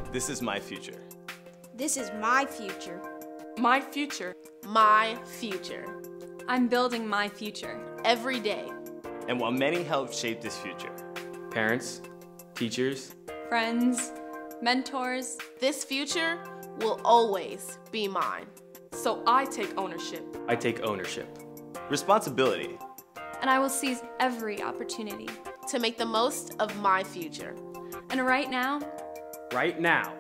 This is my future. This is my future. My future. My future. I'm building my future. Every day. And while many help shape this future, parents, teachers, friends, mentors, this future will always be mine. So I take ownership. I take ownership. Responsibility. And I will seize every opportunity to make the most of my future. And right now, right now,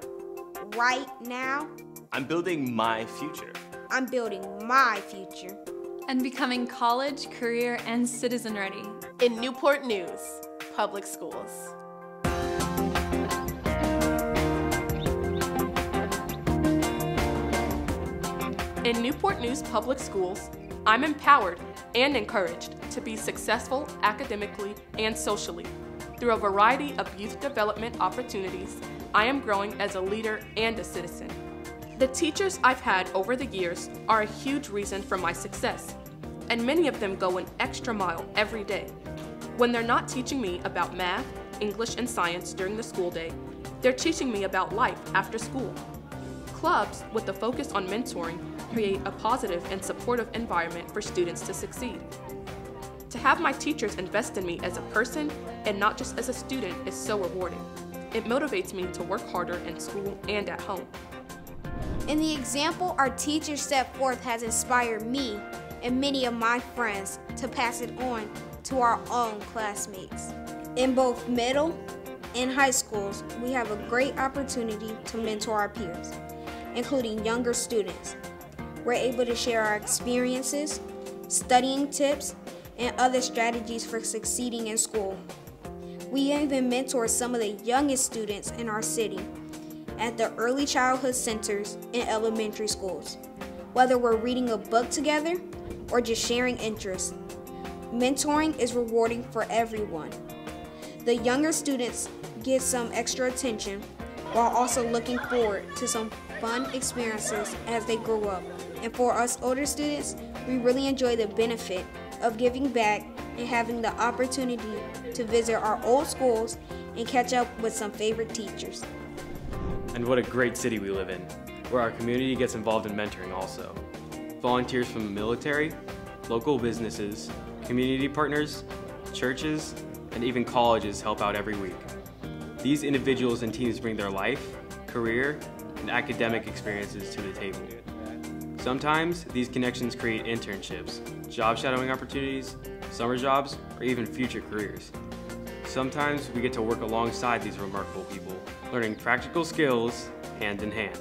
I'm building my future. I'm building my future. And becoming college, career, and citizen ready. In Newport News Public Schools. In Newport News Public Schools, I'm empowered and encouraged to be successful academically and socially. Through a variety of youth development opportunities, I am growing as a leader and a citizen. The teachers I've had over the years are a huge reason for my success, and many of them go an extra mile every day. When they're not teaching me about math, English, and science during the school day, they're teaching me about life after school. Clubs with the focus on mentoring create a positive and supportive environment for students to succeed. To have my teachers invest in me as a person and not just as a student is so rewarding. It motivates me to work harder in school and at home. And the example our teachers set forth has inspired me and many of my friends to pass it on to our own classmates. In both middle and high schools, we have a great opportunity to mentor our peers, including younger students. We're able to share our experiences, studying tips, and other strategies for succeeding in school. We even mentor some of the youngest students in our city at the early childhood centers in elementary schools. Whether we're reading a book together or just sharing interests, mentoring is rewarding for everyone. The younger students get some extra attention while also looking forward to some fun experiences as they grow up. And for us older students, we really enjoy the benefit of giving back and having the opportunity to visit our old schools and catch up with some favorite teachers. And what a great city we live in, where our community gets involved in mentoring also. Volunteers from the military, local businesses, community partners, churches, and even colleges help out every week. These individuals and teams bring their life, career, and academic experiences to the table. Sometimes these connections create internships, job shadowing opportunities, summer jobs, or even future careers. Sometimes we get to work alongside these remarkable people, learning practical skills hand in hand.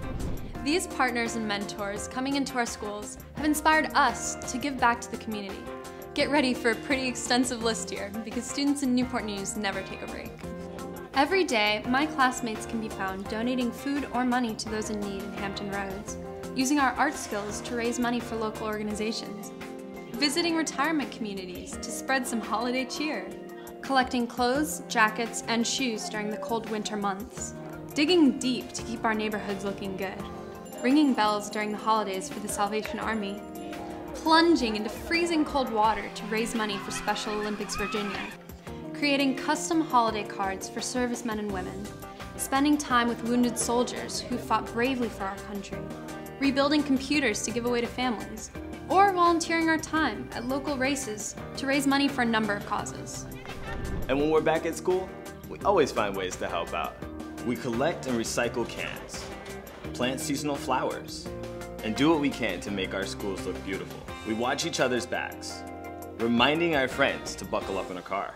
These partners and mentors coming into our schools have inspired us to give back to the community. Get ready for a pretty extensive list here, because students in Newport News never take a break. Every day, my classmates can be found donating food or money to those in need in Hampton Roads, using our art skills to raise money for local organizations, visiting retirement communities to spread some holiday cheer, collecting clothes, jackets, and shoes during the cold winter months, digging deep to keep our neighborhoods looking good, ringing bells during the holidays for the Salvation Army, plunging into freezing cold water to raise money for Special Olympics Virginia, creating custom holiday cards for servicemen and women, spending time with wounded soldiers who fought bravely for our country, rebuilding computers to give away to families, or volunteering our time at local races to raise money for a number of causes. And when we're back at school, we always find ways to help out. We collect and recycle cans, plant seasonal flowers, and do what we can to make our schools look beautiful. We watch each other's backs, reminding our friends to buckle up in a car.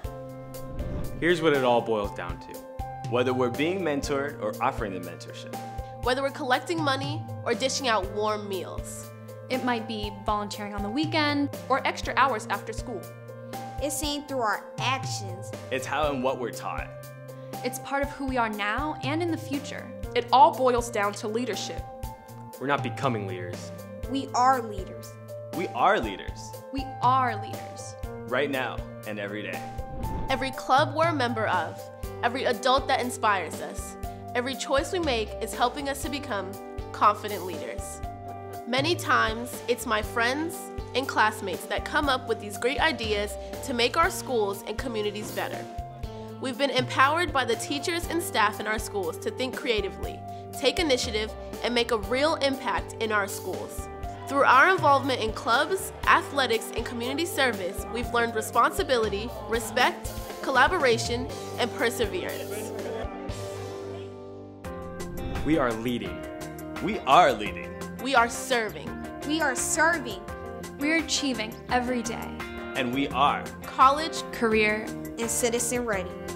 Here's what it all boils down to. Whether we're being mentored or offering the mentorship. Whether we're collecting money or dishing out warm meals. It might be volunteering on the weekend, or extra hours after school. It's seen through our actions. It's how and what we're taught. It's part of who we are now and in the future. It all boils down to leadership. We're not becoming leaders. We are leaders. We are leaders. We are leaders. Right now and every day. Every club we're a member of, every adult that inspires us, every choice we make is helping us to become confident leaders. Many times, it's my friends and classmates that come up with these great ideas to make our schools and communities better. We've been empowered by the teachers and staff in our schools to think creatively, take initiative, and make a real impact in our schools. Through our involvement in clubs, athletics, and community service, we've learned responsibility, respect, collaboration, and perseverance. We are leading. We are leading. We are serving. We are serving. We're achieving every day. And we are College, Career, and citizen ready.